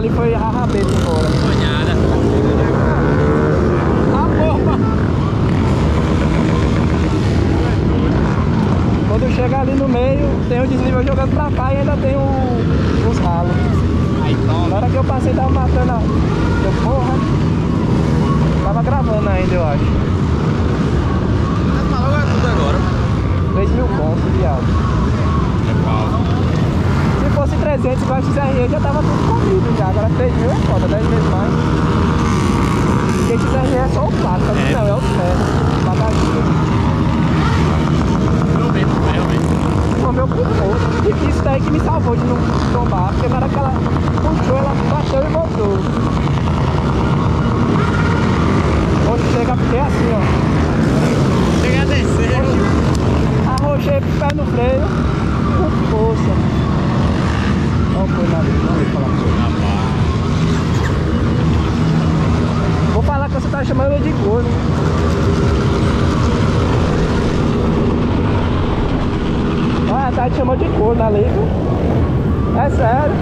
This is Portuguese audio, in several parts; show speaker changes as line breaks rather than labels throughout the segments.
ali foi a rabeta embora.
Banhada.
A porra! Quando chega ali no meio, tem o desnível jogando pra cá e ainda tem os ralos.
Aí toma.
Na hora que eu passei, tava matando a... Eu, porra! Tava gravando ainda, eu acho.
Mas falou tudo agora.
3.000 pontos, viado.
É pau.
Se fosse 300 igual a XRE, já tava tudo comido já. Agora 3.000 é foda, 10 vezes mais. Porque XRE é só o plástico,
É.
não, é o ferro. Bagaginho.
Realmente.
O meu pulmão. E isso daí que me salvou de não tombar. Porque na hora que ela puxou, ela bateu e voltou. Hoje chega porque é assim, ó.
Chega a descer.
Arrojei o pé no freio com força. Não foi nada, não vou falar com você. Vou falar que você tá chamando ele de gordo. Ah, tá te chamando de corno ali, viu? É sério.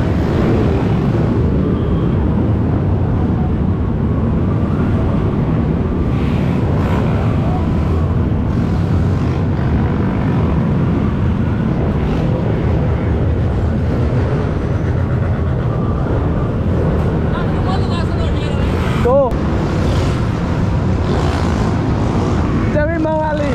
Tô. Teu irmão ali.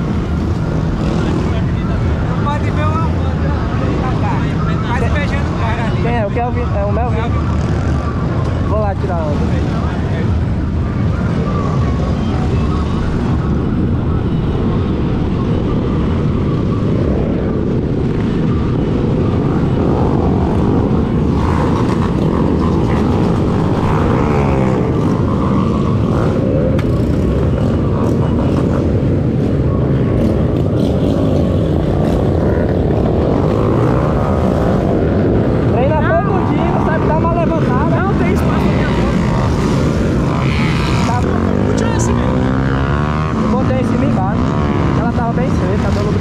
Pode ver uma foto. Mas beijando o cara ali.
Quem é? O Kelvin? É o Melvin? Vou lá tirar onda. Treina todo dia, não sabe dar uma levantada.
Não tem espaço na minha foto.
Tá,
Puxa esse mesmo.
botei em cima e embaixo. Ela tava bem seca, deu